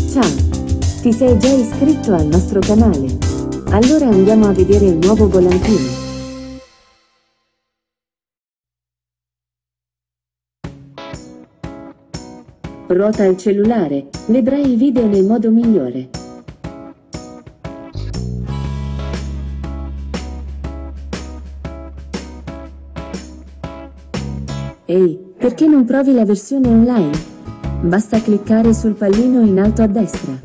Ciao! Ti sei già iscritto al nostro canale? Allora andiamo a vedere il nuovo volantino. Ruota il cellulare, vedrai il video nel modo migliore. Ehi, perché non provi la versione online? Basta cliccare sul pallino in alto a destra.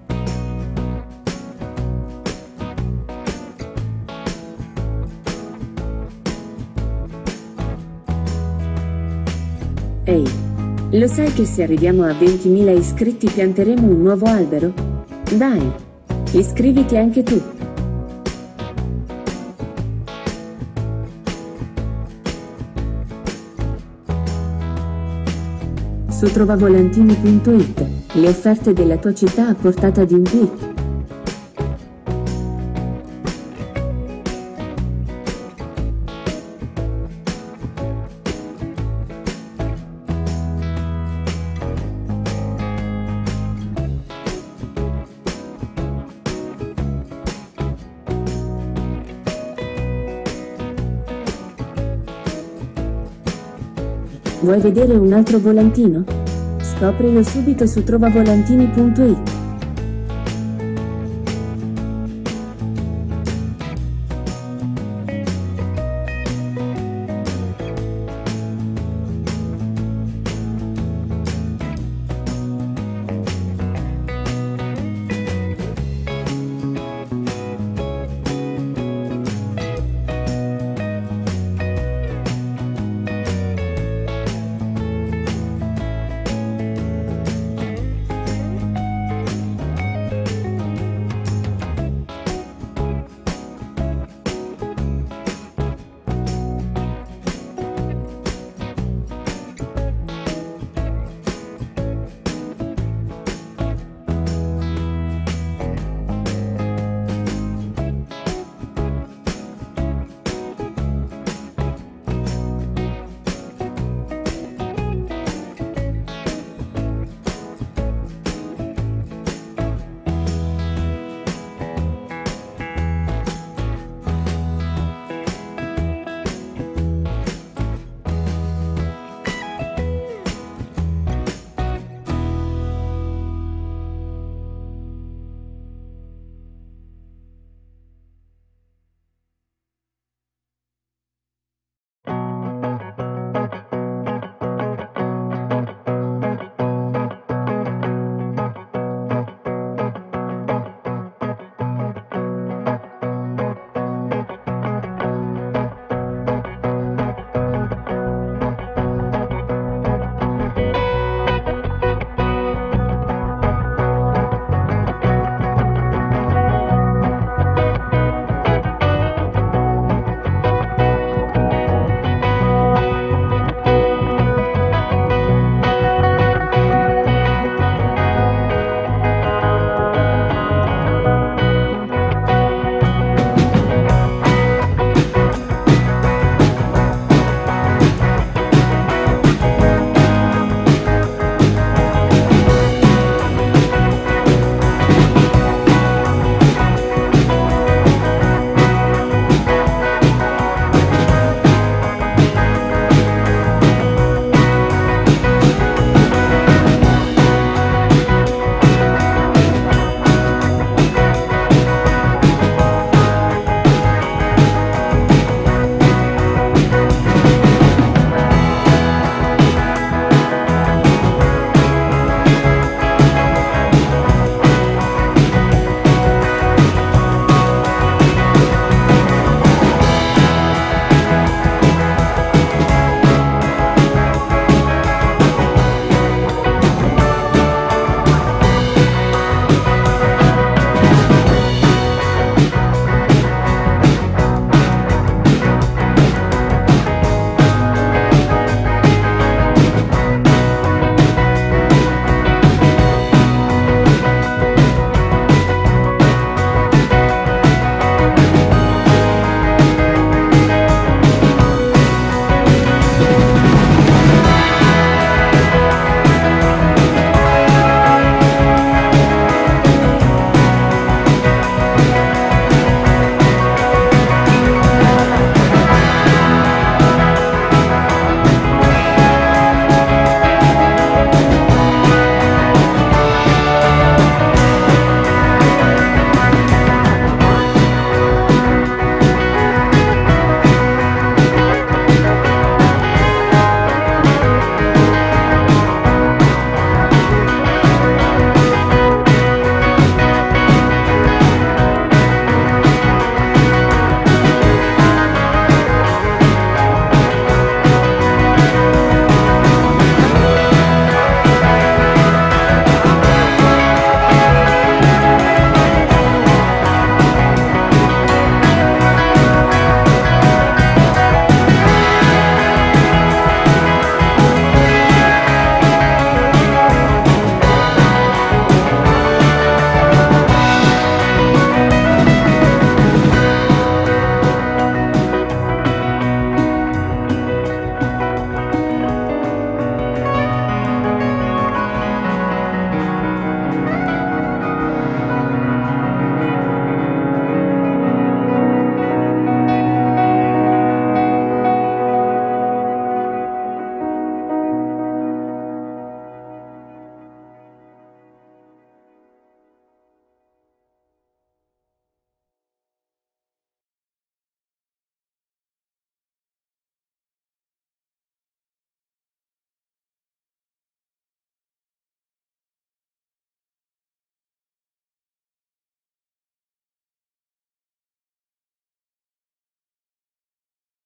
Ehi, lo sai che se arriviamo a 20.000 iscritti pianteremo un nuovo albero? Dai, iscriviti anche tu! Su trovavolantini.it, le offerte della tua città a portata di un click. Vuoi vedere un altro volantino? Scoprilo subito su trovavolantini.it.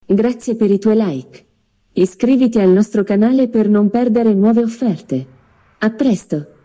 Grazie per i tuoi like. Iscriviti al nostro canale per non perdere nuove offerte. A presto!